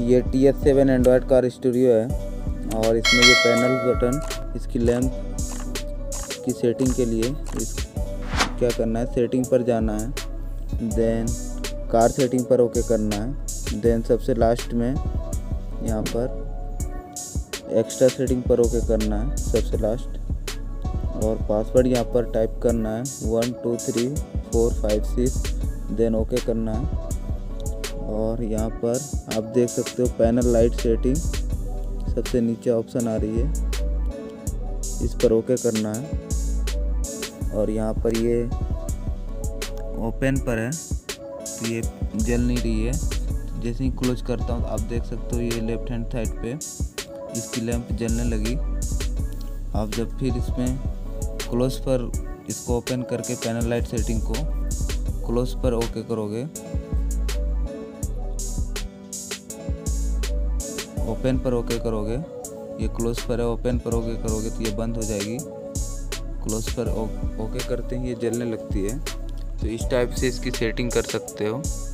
ये TS7 Android car studio है और इसमें ये पैनल बटन, इसकी लैंप की सेटिंग के लिए क्या करना है, सेटिंग पर जाना है, देन कार सेटिंग पर ओके करना है, देन सबसे लास्ट में यहाँ पर एक्स्ट्रा सेटिंग पर ओके करना है सबसे लास्ट, और पासवर्ड यहाँ पर टाइप करना है 1 2 3 4 5 6, देन ओके करना है। और यहाँ पर आप देख सकते हो पैनल लाइट सेटिंग सबसे नीचे ऑप्शन आ रही है, इस पर ओके करना है। और यहाँ पर ये ओपन पर है तो ये जल नहीं रही है, जैसे ही क्लोज करता हूँ आप देख सकते हो ये लेफ्ट हैंड साइड पे इसकी लैंप जलने लगी। आप जब फिर इसमें क्लोज पर इसको ओपन करके पैनल लाइट सेटिंग को क्लोज पर ओके करोगे, ओपन पर ओके करोगे, ये क्लोज पर है, ओपन पर ओके करोगे तो ये बंद हो जाएगी। क्लोज पर ओके करते ही ये जलने लगती है। तो इस टाइप से इसकी सेटिंग कर सकते हो।